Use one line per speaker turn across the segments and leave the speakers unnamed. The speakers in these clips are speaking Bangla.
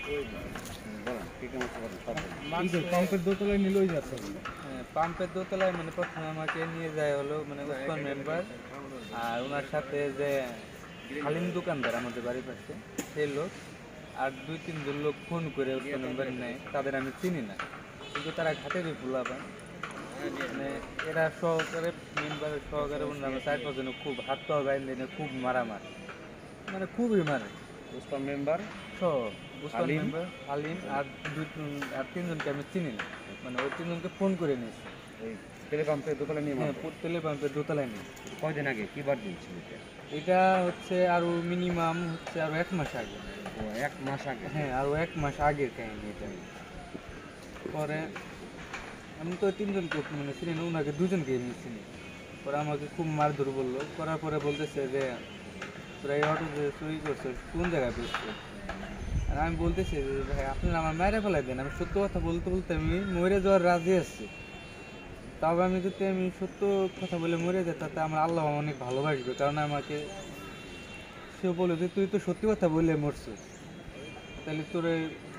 পাম্পের দোতলায় নিয়ে লই যাচ্ছে।
হ্যাঁ, পাম্পের দোতলায় মানে প্রথমে আমাকে নিয়ে যায় হলো মানে উসমান মেম্বার আর ওনার সাথে যে হালিম দোকানদার আমাদের বাড়ির পাশে সেই লোক আর 2-3 জন লোক ফোন করে উসমান মেম্বার নেয়, তাদের আমি চিনি না কিন্তু তারা ঘাটেরই পোলাপান। মানে এরা সহকারে মেম্বারের সহকারে ওনারা 4-5 জন খুব হাত পাওয়া বাইন্ধে খুব মারামার, মানে খুবই মারে।
উসমান মেম্বার
সহ উসমান মেম্বার, হালিম আর 3 জনকে আমি চিনি না, মানে ওই 3 জনকে ফোন করে নিয়েছি।
এই তেলে পাম্পের দোতলায় নিয়ে
হ্যাঁ, তেলের পাম্পের দোতলায় নিয়ে।
কয়দিন আগে কি বার দিয়েছিল?
এটা হচ্ছে আরো মিনিমাম হচ্ছে আরো 1 মাস আগে।
ও 1 মাস আগে?
হ্যাঁ, আরো 1 মাস আগের কাহিনী এটা। পরে আমি তো 3 জনকে মানে চিনি না, ওনাকে 2 জনকে এমনি চিনি। পরে আমাকে খুব মারধর বললো, করার পরে বলতেছে যে তোরা এই অটো যে চুরি করছো কোন জায়গায় পেয়েছো। আর আমি বলতেছি যে ভাই আপনারা আমার মেরে ফেলাই দেন, আমি সত্য কথা বলতে বলতে আমি মরে যাওয়ার রাজি আছি। তবে আমি যদি আমি সত্য কথা বলে মরে যাই তাতে আমার আল্লাহ অনেক ভালোবাসবে, কারণ আমাকে সে বলে যে তুই তো সত্যি কথা বললে মরছিস, তাহলে তোরে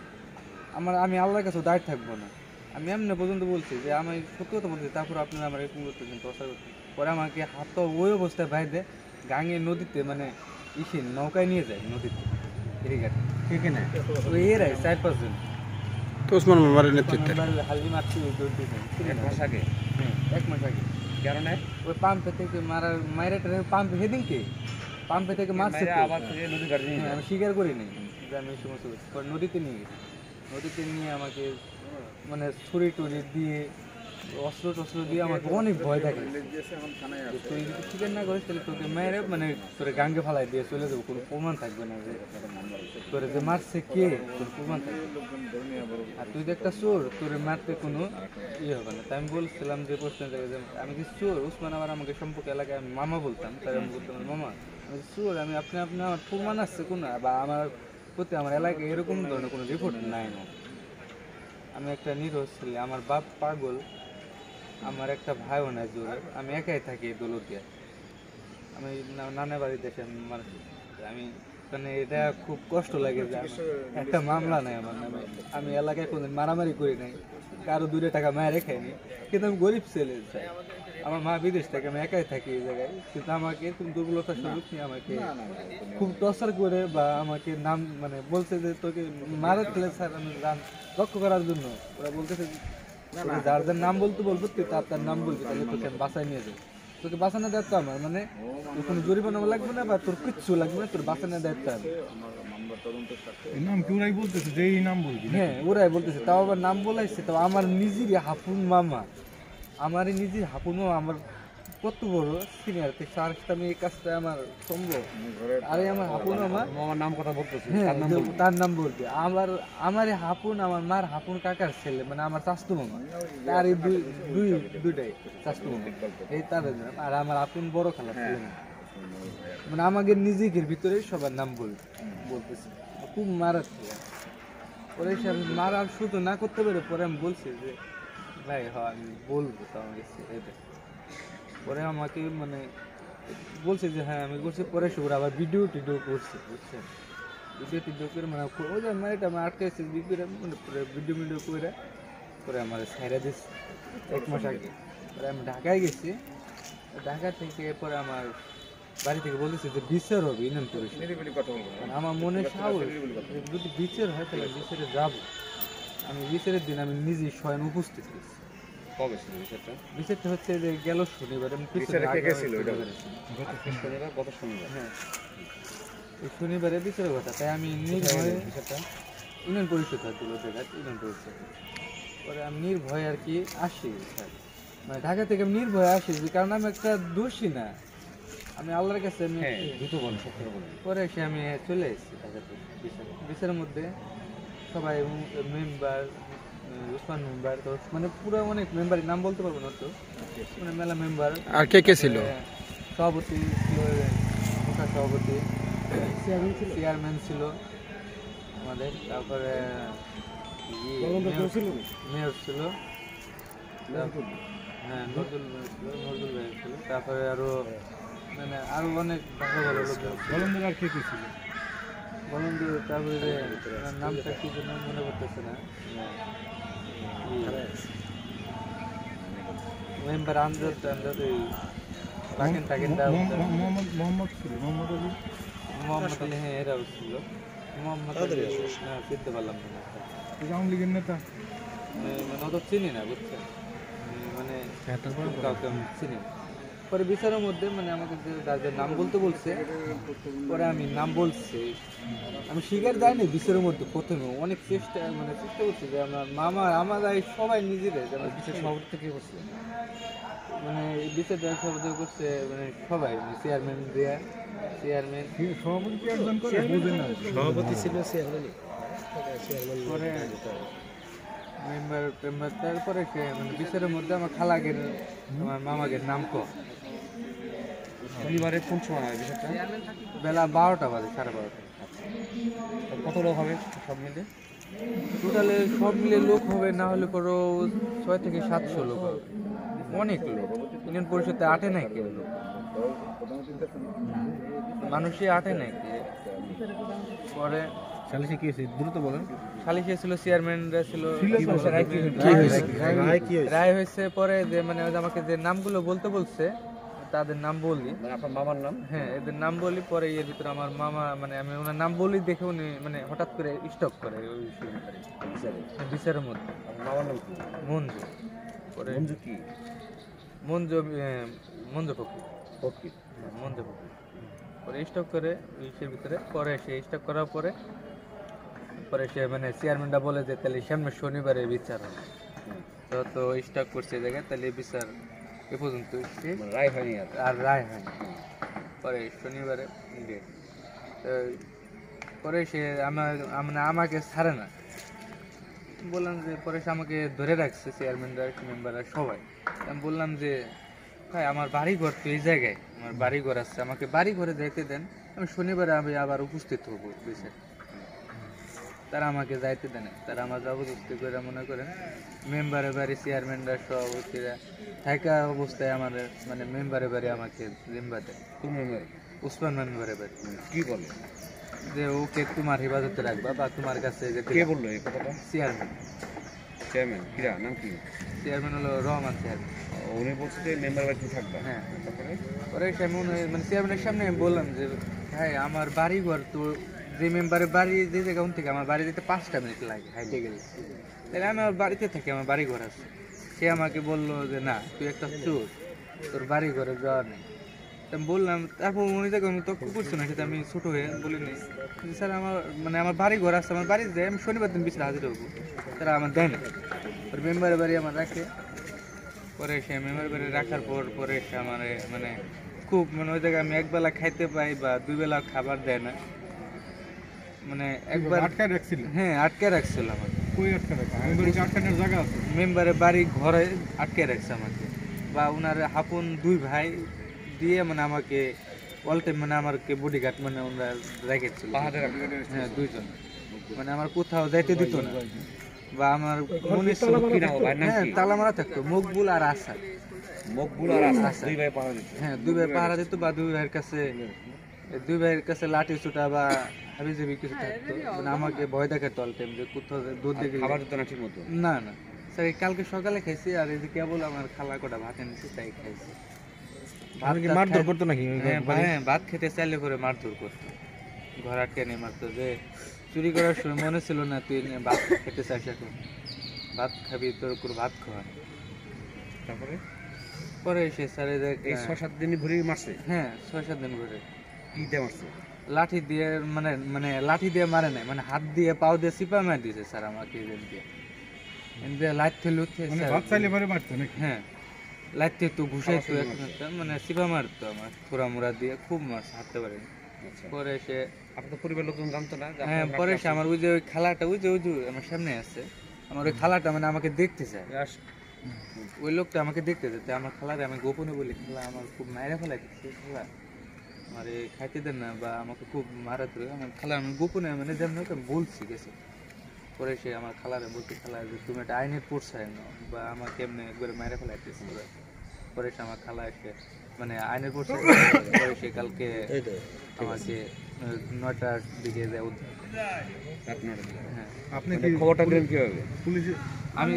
আমি আল্লাহর কাছে দাঁড়িয়ে থাকবো না। আমি এমনি পর্যন্ত বলছি যে আমি সত্যি কথা বলছি, তারপর আপনারা আমার এরকম করতেছেন টর্চার করতেন। পরে আমাকে হাত ওই অবস্থায় বাইরে গাঙে নদীতে মানে নৌকায় নিয়ে যায় নদীতে ফেরিঘাটে।
ঠিক না?
ওই এরাই 4-5 জন।
তো ওসমান মেম্বারের নেতৃত্বে
হালদি মারছি ওই দৌড়
1 মাস আগে?
হ্যাঁ, 1 মাস আগে।
কারণে
ওই পাম্পে থেকে মায়ের পাম্পে সেদিনকে পাম্পে থেকে মারছে তো।
আবার ফিরে নদী ঘাটে নিয়ে
হ্যাঁ, আমি স্বীকার করি নাই যে আমি এই সমস্ত করছি। পরে নদীতে নিয়ে গেছি, নদীতে নিয়ে আমাকে মানে ছুরি টুরি দিয়ে অস্ত্র টস্ত্র দিয়ে আমাকে অনেক ভয় থাকে। তুই যদি স্বীকার না করিস তাহলে তোকে মেরে মানে তোরে গাঙ্গে ফালাই দিয়ে চলে যাবো, কোনো প্রমাণ থাকবে না যে তোরে যে মারছে কে, কোনো প্রমাণ থাকবে। আর তুই যে একটা চোর, তোরে মারতে কোনো ইয়ে হবে না। তাই আমি বলছিলাম যে প্রশ্ন যে আমি কি চোর? উসমান আবার আমাকে সম্পর্কে এলাকায় আমি মামা বলতাম, তাই আমি বলতাম মামা আমি চোর, আমি আপনি আমার প্রমাণ আছে কোনো, বা আমার প্রতি আমার এলাকায় এরকম ধরনের কোনো রিপোর্ট নাই না। আমি একটা নিরোজ ছেলে, আমার বাপ পাগল, আমার একটা ভাইও নাই জোরে, আমি একাই থাকি দৌলতদিয়া। আমি নানা বাড়িতে এসে আমি মানে এটা খুব কষ্ট লাগে যে একটা মামলা নাই আমার নামে। আমি এলাকায় কোনদিন মারামারি করি নাই, কারো 2 টাকা মায়ের খাইনি, কিন্তু আমি গরিব ছেলে। আমার মা বিদেশ থেকে, আমি একাই থাকি এই জায়গায়, কিন্তু আমাকে তুমি দুর্বলতার সুযোগ নিয়ে আমাকে খুব টর্চার করে বা আমাকে নাম মানে বলছে যে তোকে মারা ফেলে স্যার আমি লক্ষ্য করার জন্য। ওরা বলতেছে যার যার নাম বলতে বলবো তুই তার নাম বলবি, তাহলে তোকে আমি বাসায় নিয়ে যাবো। তোকে বাঁচানো দায়িত্ব আমার, মানে তোর কোনো জরিমানা লাগবে না বা তোর কিচ্ছু লাগবে না, তোর বাঁচানোর দায়িত্ব আমার।
এই নাম কি ওরাই বলতেছে যে এই নাম বলবি?
হ্যাঁ, ওরাই বলতেছে, তাও আবার নাম বলাইছে, তাও আমার নিজেরই হাফুন মামা, আমারই নিজের হাফুন মামা, আমার কত বড় সিনিয়র, স্যার আমি এই কাজটা আমার সম্ভব। আরে আমার হাফুন মামা,
আমার নাম কথা বলতেছে,
হ্যাঁ তার নাম বলবে। আমার হাফুন, আমার মার হাফুন কাকার ছেলে, মানে আমার চাস্তু মামা, তার এই দুইটাই চাস্তু মামা, এই তার নাম। আর আমার হাফুন বড় খালার ছেলে, মানে আমাদের নিজেদের ভিতরে সবার নাম বলতেছে। খুব মারার ছিল। পরে সে মারার শুধু না করতে পারে, পরে আমি বলছি যে ভাই হ্যাঁ আমি বলবো তো আমাকে এটা। পরে আমাকে মানে বলছে যে হ্যাঁ আমি করছি। পরে সে ওরা আবার ভিডিও টিডিও করছে, বুঝছেন? ভিডিও টিডিও করে মানে ওই যে মানে এটা আমার আটকাইছে মানে ভিডিও করে পরে আমার সাইরা দিচ্ছে 1 মাস আগে। পরে আমি ঢাকায় গেছি, ঢাকা থেকে পরে আমার বাড়ি থেকে বলতেছে যে বিচার হবে ইউনিয়ন পরিষদ। মানে আমার মনে সাহস যদি বিচার হয় তাহলে বিচারে যাব। আমি বিচারের দিন আমি নিজে স্বয়ং উপস্থিত হয়েছি।
কবে ছিল বিষয়টা?
বিচারটা হচ্ছে যে গেল শনিবার।
গত শনিবার?
হ্যাঁ, এই শনিবারে বিচারের কথা। তাই আমি নির্ভয়ে ইউনিয়ন পরিষদ হয় ইউনিয়ন পরিষদ। পরে আমি নির্ভয়ে আর কি আসি স্যার, মানে ঢাকা থেকে আমি নির্ভয়ে আসি, কারণ আমি একটা দোষী না, আমি আল্লাহর কাছে আমি পরে এসে আমি চলে এসেছি ঢাকাতে। বিচারের মধ্যে সবাই মেম্বার, উসমান মেম্বার, তো মানে পুরো অনেক মেম্বারের নাম বলতে পারবো না, তো মানে মেলা মেম্বার।
আর কে কে ছিল?
সভাপতি ছিল, সভাপতি, চেয়ারম্যান ছিল আমাদের, তারপরে মেয়র ছিল, হ্যাঁ নজরুল ভাই ছিল, তারপরে আরো মানে আরো অনেক ভালো ভালো লোক ছিল।
আর কে কে ছিল?
বলুন যে তারপরে যে ওনার নামটা কি জন্য মনে করতেছে না মেম্বার আন্দাজ এই টাকেন দাও
মোহাম্মদ ছিল, মোহাম্মদ আলী।
মোহাম্মদ আলী, হ্যাঁ এরাও ছিল। মোহাম্মদ আলী চিনতে পারলাম না,
এই আওয়ামী লীগের নেতা।
মানে অত চিনি না বুঝছেন, মানে কাউকে আমি চিনি না। পরে বিচারের মধ্যে মানে আমাকে যে যাদের নাম বলতে বলছে, পরে আমি নাম বলছি, আমি শিকার যাইনি বিচারের মধ্যে প্রথমে অনেক চেষ্টা করছি যে আমার মামা আমার সবাই নিজেরাই আমার বিচার সভাপতি থেকে করছে, মানে এই বিচারটা সভাপতি করছে মানে সবাই চেয়ারম্যান দেয়া চেয়ারম্যান
সভাপতি কি একজন করে বুঝেন না,
সভাপতি ছিল চেয়ারম্যানই।
পরে মেম্বার তারপরে সে মানে বিচারের মধ্যে আমার খালাকে আমার মামাকে নাম কর।
শনিবারে কোন সময় হয় বিষয়টা?
বেলা 12টা বাজে, 12:30।
কত লোক হবে সব মিলে?
টোটালে সব মিলে লোক হবে না হলে করো 600 থেকে 700 লোক হবে, অনেক লোক। ইউনিয়ন পরিষদে আটে নাই কেউ লোক, মানুষই আটে নাই কে। পরে
সালিশে কি হয়েছে দ্রুত বলেন।
সালিশে ছিল, চেয়ারম্যানরা ছিল, রায় হয়েছে। পরে যে মানে ওই যে আমাকে যে নামগুলো বলতে বলছে তাদের নাম বলি,
মানে আপনার মামার নাম?
হ্যাঁ এদের নাম বলি। পরে এর ভিতরে আমার মামা মানে আমি ওনার নাম বলি দেখে উনি মানে হঠাৎ করে স্টপ করে ওই বিচারের মধ্যে।
মামার নাম কি?
মঞ্জু। পরে
মঞ্জু কি?
মঞ্জু মঞ্জু ফকির, মঞ্জু ফকির। পরে স্টপ করে ইসের ভিতরে। পরে সে স্টপ করার পরে সে মানে চেয়ারম্যানটা বলে যে তাহলে সামনে শনিবারে বিচার হবে। তো স্টপ করছে এই জায়গায়, তাহলে বিচার এ পর্যন্ত
রায় হয়নি
আর রায় হয়নি। পরে শনিবারে ডেট। পরে সে আমাকে ছাড়ে না, বললাম যে পরে সে আমাকে ধরে রাখছে চেয়ারম্যানরা মেম্বাররা সবাই। আমি বললাম যে ভাই আমার বাড়ি ঘর তো এই জায়গায়, আমার বাড়ি ঘর আছে, আমাকে বাড়ি ঘরে যাইতে দেন, আমি শনিবারে আমি আবার উপস্থিত হবো বিচার। তারা আমাকে যাইতে দেন, তারা আমার জবরদস্তি করে মনে করেন মেম্বারের বাড়ি চেয়ারম্যানরা সভাপতিরা থাকা অবস্থায় আমার মানে মেম্বারের বাড়ি আমাকে জিম্বা দেয়।
কোন মেম্বার?
উসমান মেম্বারের বাড়ি।
কি বলে?
যে ওকে তোমার হেফাজতে রাখবা বা তোমার কাছে যেতে।
কে বললো এই কথাটা?
চেয়ারম্যান।
চেয়ারম্যান কিরা? নাম কি?
চেয়ারম্যান হলো রহমান চেয়ারম্যান।
উনি বলছে যে মেম্বার বাড়িতে থাকবে।
হ্যাঁ।
তারপরে
পরে সেমন মানে চেয়ারম্যানের সামনে আমি বললাম যে ভাই আমার বাড়ি ঘর তো যে মেম্বারের বাড়ি যে জায়গা থেকে আমার বাড়ি যেতে 5টা মিনিট লাগে হাইটে গেলে, তাহলে আমি আমার বাড়িতে থাকি, আমার বাড়ি ঘর আছে। সে আমাকে বললো যে না তুই একটা চোর, তোর বাড়ি ঘরে যাওয়ার নেই। আমি বললাম, তারপর উনি দেখো আমি তক্ক করছি না, সেটা আমি ছোট হয়ে বলিনি স্যার আমার মানে আমার বাড়ি ঘর আছে, আমার বাড়ি যাই, আমি শনিবার দিন বিচারে হাজির হবো। তারা আমার দেয় না, ওর মেম্বারের বাড়ি আমার রাখে। পরে সে মেম্বারের বাড়ি রাখার পরে সে আমার মানে খুব মানে ওই জায়গায় আমি একবেলা খাইতে পাই বা 2 বেলা খাবার দেয় না, মানে একবার
আটকায় রাখছিল।
হ্যাঁ আটকে রাখছিল আমাকে।
কই আটকায় রাখা? মেম্বারের কি আটকানোর জায়গা আছে?
মেম্বারের বাড়ি ঘরে আটকে রাখছে আমাকে, বা ওনার আপন 2 ভাই দিয়ে মানে আমাকে অল টাইম মানে আমাকে বডিগার্ড মানে ওনারা রেখেছিল। হ্যাঁ 2 জন, মানে আমার কোথাও যাইতে দিত না, বা আমার মনে ছিল হ্যাঁ তালা মারা থাকতো। মকবুল আর আসাদ।
মকবুল আর আসাদ 2 ভাই পাহারা দিত।
হ্যাঁ 2 ভাই পাহারা দিত, বা 2 ভাইয়ের কাছে লাঠি ছোটা বা হাবিজাবি কিছু থাকতো, মানে আমাকে ভয় দেখাতো অল টাইম যে কোথাও দুধ দেখে।
খাবার দিত না ঠিক মতো?
না না স্যার, কালকে সকালে খাইছি, আর এই যে কেবল আমার খালা কটা ভাত এনেছি তাই খাইছি।
মারধর করতো নাকি?
হ্যাঁ ভাত খেতে চাইলে করে মারধর করতো, ঘর আটকে নিয়ে মারতো যে চুরি করার সময় মনে ছিল না তুই ভাত খেতে চাইস, এখন ভাত খাবি, তোর করে ভাত খাওয়া।
তারপরে
পরে এসে স্যার
এই 6-7 দিন ঘুরে মারছে?
হ্যাঁ 6-7 দিন ঘুরে।
কি দিয়ে মারছে?
লাঠি দিয়ে মানে লাঠি দিয়ে মারে নাই, মানে হাত দিয়ে পাও দিয়ে চিপা মার দিয়েছে স্যার আমাকে দিয়ে লাইট থেকে উঠে।
মানে ভাত চাইলে পরে মারতো নাকি?
হ্যাঁ লাইট থেকে তো ঘুষাইতো মানে চিপা মারতো আমার থোড়া মোড়া দিয়ে, খুব মারছে, হাঁটতে পারেনি। পরে সে
আপনার পরিবার লোকজন জানতো না?
হ্যাঁ পরে সে আমার ওই যে ওই খালাটা ওই যে আমার সামনে আছে, আমার ওই খালাটা মানে আমাকে দেখতে চায়, ওই লোকটা আমাকে দেখতে চায়। আমার খালারে আমি গোপনে বলি, খালা আমার খুব মায়েরা ফেলাইতেছে, খালা আমার খাইতে দেন না, বা আমাকে খুব মারা ধরে। আমার খালা আমি গোপনে মানে যেমন আমি বলছি গেছে। পরে সে আমার খালারে বলতে, খালা যে তুমি একটা আইনের পোর্সায় নাও, বা আমাকে এমনি একবারে মায়েরা ফেলাইতেছে। পরে সে আমার খালা এসে মানে আইনের পোর্সায়, পরে সে কালকে আমাকে 9টার দিকে যায় উদ্ধার।
রাত 9টার দিকে।
হ্যাঁ
আপনি
মানে
কি
খবরটা দিলেন কিভাবে?
পুলিশে
আমি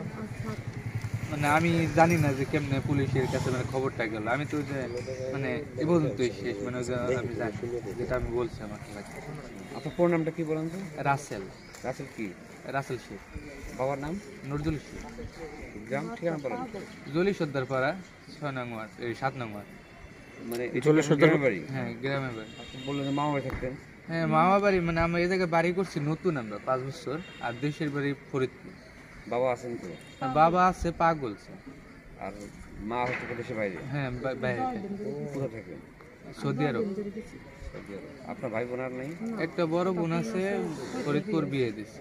মানে আমি জানি না যে কেমনে পুলিশের কাছে মানে খবরটা গেল। আমি তো যে মানে এ পর্যন্তই শেষ, মানে ওই যে আমি জানি যেটা আমি বলছি আমার কাছে।
আপনার পুরো নামটা কি বলেন তো?
রাসেল,
রাসেল কি?
রাসেল শেখ,
বাবার নাম?
নজরুল শেখ,
গ্রাম ঠিকানা বলেন।
জলি সর্দার পাড়া 6 নং ওয়ার্ড, এই 7 নং ওয়ার্ড।
মানে
চলে
গ্রামের বাড়ি।
হ্যাঁ গ্রামের বাড়ি।
আপনি বললেন যে মামা বাড়ি থাকতেন।
হ্যাঁ মামা বাড়ি, মানে আমরা এই জায়গায় বাড়ি করছি নতুন, আমরা 5 বছর। আর দেশের বাড়ি ফরিদপুর।
বাবা আছেন তো?
আর বাবা আছে পাগলছে।
আর মা হচ্ছে দেশের বাইরে।
হ্যাঁ বাইরে
কোথায় থাকেন?
Saudi Arab.
Saudi Arab. আপনার ভাই বোন আর নেই?
একটা বড় বোন আছে, ফরিদপুর বিয়ে দিছে।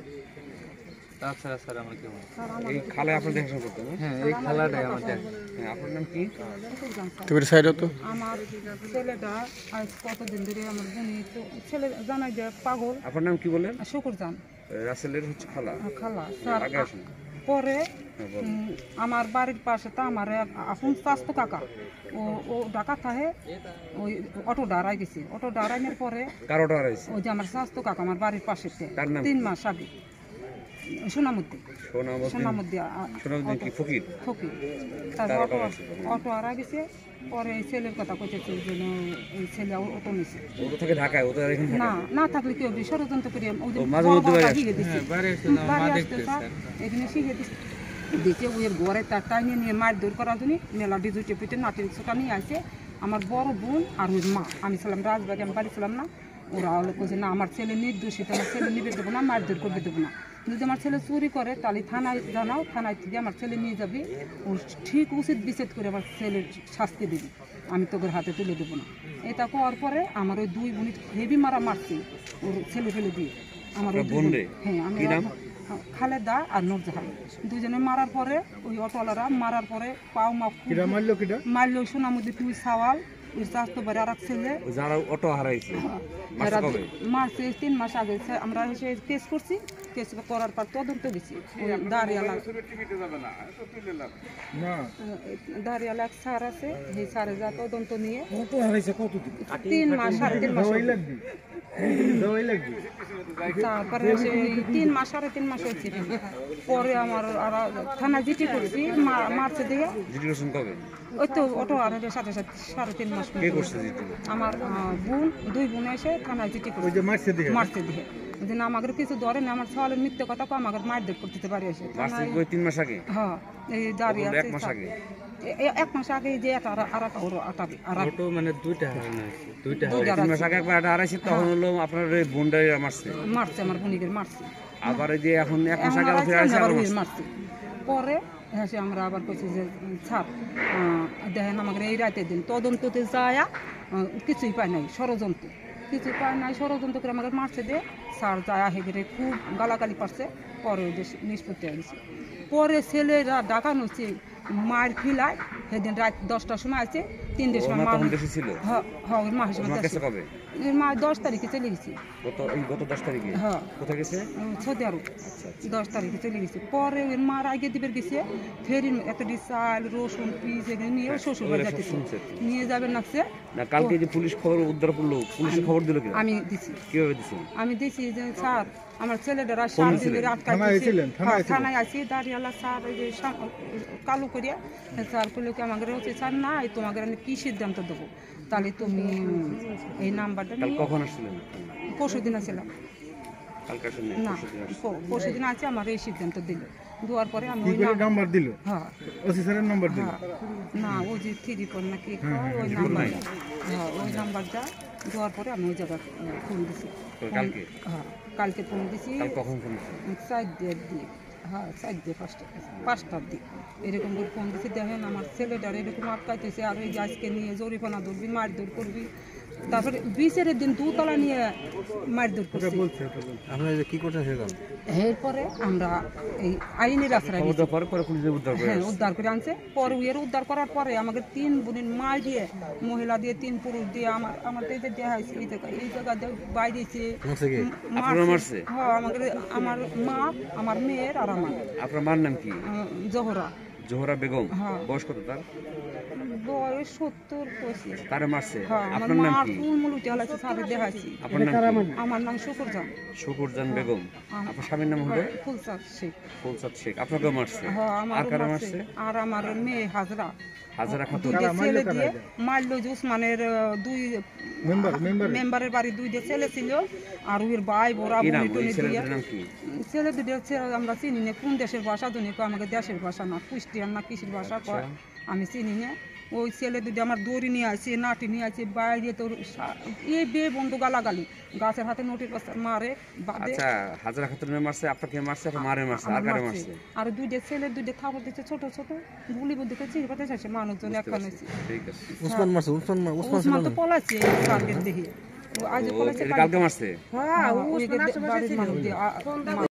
তাছাড়া স্যার আমার কেমন?
এই খালে আপনার দেখাশোনা করতেন না?
হ্যাঁ এই খেলাটাই আমার দেখ।
হ্যাঁ, আপনার নাম কি?
তুমি সাইড হতো
আমার ছেলেটা আজ কতদিন ধরে আমার বোন ছেলে জানাই যে পাগল
আপনার নাম কি বলেন?
শুকুর জান
রাসেলের হচ্ছে খালা।
খালা স্যার
আগে আসুন।
পরে
হ্যাঁ, বলেন।
আমার বাড়ির পাশে তো আমার এক আপন স্বাস্থ্য কাকা ও ঢাকা থাকে, ওই অটো দাঁড়াই গেছে। অটো দাঁড়ানোর পরে
কার অটো হারাইছে?
ওই যে আমার স্বাস্থ্য কাকা আমার বাড়ির পাশে
তার নাম
3 মাস আগে সোনামুদ্দি সোনামুদ্দি
সোনামুদ্দিন কি ফকির?
ফকির। তারপর অটো হারা গেছে। পরে এই ছেলের কথা কইতেছে যে এই ছেলে অটো নিছে।
ও তো থাকে ঢাকায়, ও তো আর এখানে থাকে
না না থাকলে কি হবে, ষড়যন্ত্র করে ওই যে
মাঝে
বড়
মধ্যে
বড়
বাড়ি
শিখে দিচ্ছে।
বাড়ি আসছে না,
বাড়ি
মা
আসতে
দেখতেছে।
স্যার এখানে শিখে দিচ্ছে ওই ঘরে তার টাইনে নিয়ে মার দৌড় করার জন্য মেলা ডিজু চেপেটে নাটির ছোটা নিয়ে আসে। আমার বড় বোন আর ওই মা, আমি ছিলাম রাজবাড়ি, আমি বাড়ি ছিলাম না। ওরা হলো বলছে না আমার ছেলে নির্দোষিত, আমার ছেলে নিবে দেবো না, মার দৌড় করবে দেবো না। যদি আমার ছেলে চুরি করে তাহলে থানায় জানাও, থানায় থেকে আমার ছেলে নিয়ে যাবে, ও ঠিক উচিত বিচার করে আমার ছেলের শাস্তি দেবে, আমি তোদের হাতে তুলে দেবো না। এটা করার পরে আমার ওই 2 বোন হেভি মারছে ওর ছেলে ফেলে দিয়ে। আমার ওই 2 বোন, হ্যাঁ আমি খালেদা আর নূরজাহান দুজনে মারার পরে ওই অটোওয়ালারা মারার পরে পাও
কিরা মারলো কিটা
মারলো সোনামুদ্দি তুই সাওয়াল এর স্বাস্থ্য বাড়ি আর এক ছেলে
যারা অটো হারাইছে
এরা মারছে 3 মাস আগে। আমরা এসে কেস করছি, কেস করার পর তদন্ত গেছি। দাঁড়িয়ালা
না
দাঁড়িয়ালা এক স্যার আছে, সেই স্যারে যা তদন্ত নিয়ে
কত হারাইছে কতদিন
3 মাস 3.5 মাস
দওয়াই লাগবে দওয়াই লাগবে
তারপরে সে 3 মাস 3.5 মাস হয়েছে। পরে আমার আর থানা জিটি করছি, মারছে দিয়ে
জিজ্ঞাসন কবে?
ওই তো অটো আর সাথে সাথে 3.5 মাস
কে করছে জিজ্ঞাসন?
আমার বোন 2 বোন এসে থানায় জিটি
ওই
করছে,
যে মারছে দিকে
মারছে দিয়ে যে না আমাকে কিছু ধরে না, আমার সওয়ালের মিথ্যে কথা কো আমাকে মারধর করতে পারি এসে
মাসে
থানায়।
কই 3 মাস আগে?
হ্যাঁ এই দাঁড়িয়ে
এক
আছে
মাস আগে?
1 মাস আগে যে আর ওর আটাবি আর
অটো মানে দুইটা হারানো হয়েছে, দুইটা
3 মাস আগে একবার একটা হারাইছে, তখন হলো আপনার ওই বোনটাই মারছে।
মারছে আমার বোনিকে মারছে।
আবার এই যে এখন 1 মাস আগে
এখন
আবার ফিরে আসছে
আবার
আবার
ওই
মারছে।
মারছে। পরে হ্যাঁ সে আমরা আবার কইছি যে স্যার দেখেন আমাকে এই রাতে দিন তদন্ততে যায় কিছুই পায় নাই, ষড়যন্ত্র কিছুই পায় নাই, ষড়যন্ত্র করে আমাকে মারছে দিয়ে স্যার যায় হেগেরে খুব গালাগালি পারছে। পরে ওই যে নিষ্পত্তি হয়েছে। পরে ছেলেরা ডাকানো হচ্ছে মায়ের খিলায়, সেদিন রাত 10টার সময় আছে, 3টের সময় মা
তখন দেশে ছিল?
হ্যাঁ হ্যাঁ ওই মাসের
তোমার কাছে কবে?
মা 10 তারিখে চলে গেছি।
গত 10 তারিখে?
হ্যাঁ
কোথায় গেছে?
সৌদি আরব 10 তারিখে চলে গেছে। পরে ওই মার আগে দিবের গেছে, ফেরি একটা চাল রসুন পিস এগুলো নিয়ে শ্বশুর বাড়ি যাচ্ছে, নিয়ে যাবেন নাকছে।
না কালকে যে পুলিশ খবর উদ্ধার করলো, পুলিশের খবর দিল কি?
আমি দিছি,
কিভাবে দিছে?
আমি দিছি যে স্যার আমার ছেলেটারা 7 দিন ধরে আটকাইছে। থানায় আছি দাঁড়িয়ালা স্যার ওই যে কালো করিয়া স্যার করলে কি আমাকে হচ্ছে স্যার না তোমাকে আমি কি সিদ্ধান্ত দেবো, তাহলে তুমি এই নাম্বারটা
কাল
নিয়ে।
কখন আসছিলেন?
পরশুদিন আসছিলাম
কালকে শুনে
না, পরশুদিন আছে আমার এই সিদ্ধান্ত দিল। দেওয়ার পরে আমি
কি
ওই
করে নাম্বার দিল?
হ্যাঁ
ওসি স্যারের নাম্বার দিল?
হ্যাঁ না ওই যে 3 না কি ওই নাম্বারটা, হ্যাঁ ওই নাম্বারটা দেওয়ার পরে আমি ওই জায়গায় ফোন দিছি।
কালকে?
হ্যাঁ কালকে ফোন দিছি
কাল কখন ফোন দিছে?
4 দিয়ে, হ্যাঁ 4 দিয়ে 5টার দিক এরকম করে ফোন দিছি। দেখেন আমার ছেলেটার এরকম আটকাইতেছে, আর ওই যে আজকে নিয়ে জরিপানা ধরবি, মারধর করবি। তারপরে 20-এর দিন 2 তলা নিয়ে মারধর করছে।
আপনারা যে কি করতে সেরকম
এরপরে আমরা এই আইনের আশ্রয় নিয়েছি।
পরে পরে পুলিশ উদ্ধার করে
হ্যাঁ উদ্ধার করে আনছে। পরে এর উদ্ধার করার পরে আমাকে 3 বোনের মা দিয়ে, মহিলা দিয়ে, 3 পুরুষ দিয়ে আমার তো এই যে দেয়া হয়েছে এই জায়গা দিয়ে বাইরেছে
মারছে?
হ্যাঁ আমাকে আমার মা, আমার মেয়ের আর আমার।
আপনার মার নাম কি?
জোহরা
জোহরা বেগম।
হ্যাঁ।
বয়স কত তার?
বয়স 70-25।
তারা মারছে?
হ্যাঁ, আমার
আপনার নাম
মা
কি?
ফুলমুল উঠে আলাইছে, স্যারে দেখাইছি।
আপনার নাম কি?
আমার নাম শুকুরজান।
শুকুরজান বেগম। আপনার স্বামীর নাম হলো
ফুলচাঁদ শেখ।
ফুলচাঁদ শেখ। আপনাকেও মারছে?
হ্যাঁ,
আর
আমারও
কারা
মারছে।
মারছে?
আর আমার মেয়ে হাজরা
হাজারা খাতুন।
দুইটা ছেলে দিয়ে মারলো যে উসমানের দুই মেম্বারের বাড়ি দুইটা ছেলে ছিল, আর ওর ভাই বোরা
কি নাম
বুনি
ওই
টুনি দিয়ে
ছেলেদের নাম কি?
ছেলে দুটো আমরা চিনি না কোন দেশের ভাষা দুনি কয়, আমাকে দেশের ভাষা না কুষ্টিয়ার না কিসের ভাষা কয় আমি চিনি না। ওই ছেলে দুটো আমার দড়ি নিয়ে আসছে, নাটি নিয়ে আসছে, বাইরে তোর এই বে বন্ধু গালাগালি, গাছের হাতে নটির পাশে মারে বাদে।
আচ্ছা, হাজারা খাতুনের মারছে, আপনাকে মারছে, আপনার মারে মারছে, আর কারে মারছে?
আর দুইটা ছেলে দুইটা খাবার দিচ্ছে ছোট ছোট গুলি বুদ্ধিতে চিনি পাতে শেষে মানুষজন একটা নইছে।
ঠিক আছে।
উসমান মারছে, উসমান ছিল
উসমান তো
না?
পলাইছে কালকে দেখি, ও আজ
ও,
পলাইছে
এটা কালকে মারছে?
হ্যাঁ, ওই বাড়ির মানুষ দিয়ে